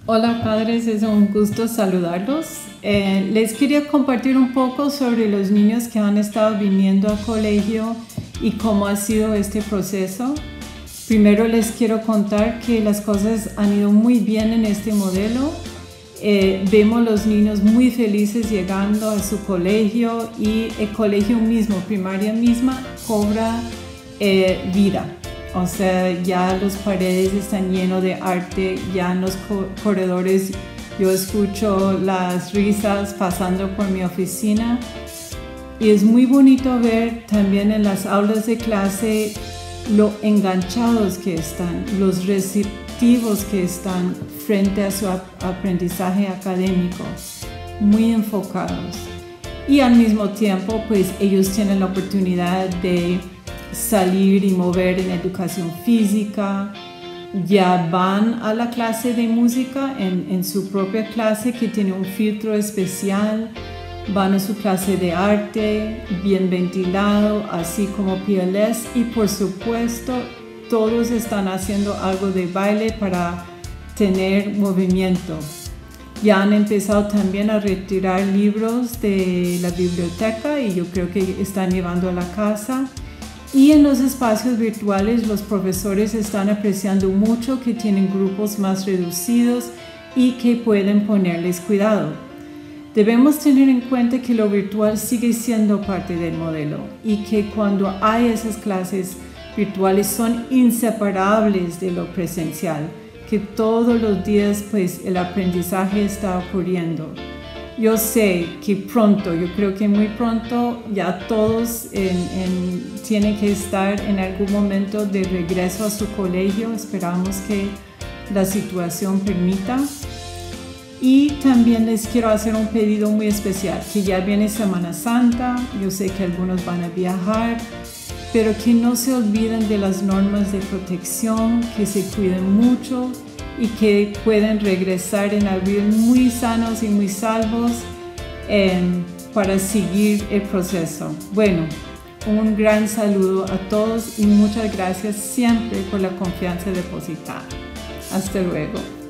Hola padres, es un gusto saludarlos. Les quería compartir un poco sobre los niños que han estado viniendo al colegio y cómo ha sido este proceso. Primero les quiero contar que las cosas han ido muy bien en este modelo. Vemos los niños muy felices llegando a su colegio y el colegio mismo, primaria misma, cobra vida. O sea, ya las paredes están llenas de arte, ya en los corredores yo escucho las risas pasando por mi oficina. Y es muy bonito ver también en las aulas de clase lo enganchados que están, los receptivos que están frente a su aprendizaje académico, muy enfocados. Y al mismo tiempo, pues ellos tienen la oportunidad de salir y mover en educación física, ya van a la clase de música en su propia clase que tiene un filtro especial, van a su clase de arte bien ventilado, así como PLS, y por supuesto todos están haciendo algo de baile para tener movimiento. Ya han empezado también a retirar libros de la biblioteca y yo creo que están llevando a la casa. Y en los espacios virtuales los profesores están apreciando mucho que tienen grupos más reducidos y que pueden ponerles cuidado. Debemos tener en cuenta que lo virtual sigue siendo parte del modelo y que cuando hay esas clases virtuales son inseparables de lo presencial, que todos los días pues el aprendizaje está ocurriendo. Yo sé que pronto, yo creo que muy pronto ya todos tienen que estar en algún momento de regreso a su colegio. Esperamos que la situación permita. Y también les quiero hacer un pedido muy especial, que ya viene Semana Santa, yo sé que algunos van a viajar, pero que no se olviden de las normas de protección, que se cuiden mucho y que pueden regresar en abril muy sanos y muy salvos para seguir el proceso. Bueno, un gran saludo a todos y muchas gracias siempre por la confianza depositada. Hasta luego.